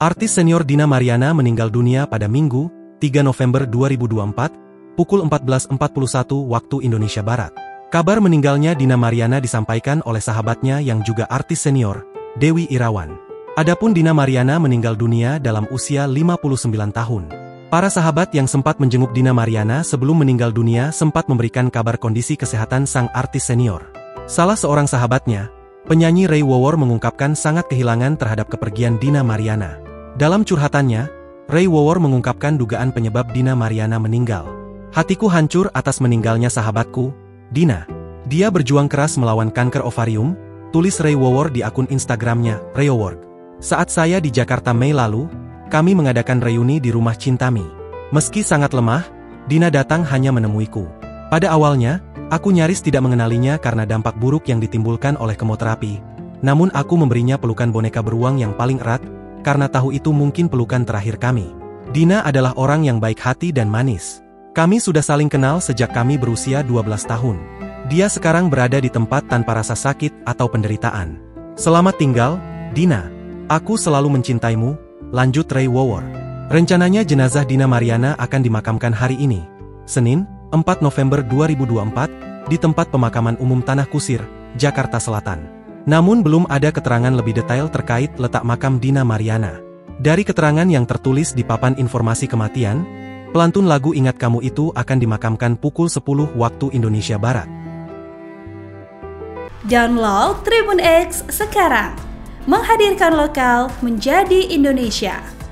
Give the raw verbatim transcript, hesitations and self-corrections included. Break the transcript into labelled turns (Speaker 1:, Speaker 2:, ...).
Speaker 1: Artis senior Dina Mariana meninggal dunia pada Minggu, tiga November dua ribu dua puluh empat, pukul empat belas empat puluh satu waktu Indonesia Barat. Kabar meninggalnya Dina Mariana disampaikan oleh sahabatnya yang juga artis senior, Dewi Irawan. Adapun Dina Mariana meninggal dunia dalam usia lima puluh sembilan tahun. Para sahabat yang sempat menjenguk Dina Mariana sebelum meninggal dunia sempat memberikan kabar kondisi kesehatan sang artis senior. Salah seorang sahabatnya, penyanyi Ray Wowor mengungkapkan sangat kehilangan terhadap kepergian Dina Mariana. Dalam curhatannya, Ray Wowor mengungkapkan dugaan penyebab Dina Mariana meninggal. Hatiku hancur atas meninggalnya sahabatku, Dina. Dia berjuang keras melawan kanker ovarium, tulis Ray Wowor di akun Instagramnya, Rayoword. Saat saya di Jakarta Mei lalu, kami mengadakan reuni di rumah Cintami. Meski sangat lemah, Dina datang hanya menemuiku. Pada awalnya, aku nyaris tidak mengenalinya karena dampak buruk yang ditimbulkan oleh kemoterapi. Namun aku memberinya pelukan boneka beruang yang paling erat, karena tahu itu mungkin pelukan terakhir kami. Dina adalah orang yang baik hati dan manis. Kami sudah saling kenal sejak kami berusia dua belas tahun. Dia sekarang berada di tempat tanpa rasa sakit atau penderitaan. Selamat tinggal, Dina. Aku selalu mencintaimu, lanjut Ray Wowor. Rencananya jenazah Dina Mariana akan dimakamkan hari ini, Senin, empat November dua ribu dua puluh empat, di tempat pemakaman umum Tanah Kusir, Jakarta Selatan. Namun belum ada keterangan lebih detail terkait letak makam Dina Mariana. Dari keterangan yang tertulis di papan informasi kematian, pelantun lagu Ingat Kamu itu akan dimakamkan pukul sepuluh waktu Indonesia Barat.
Speaker 2: Download Tribun X sekarang, menghadirkan lokal menjadi Indonesia.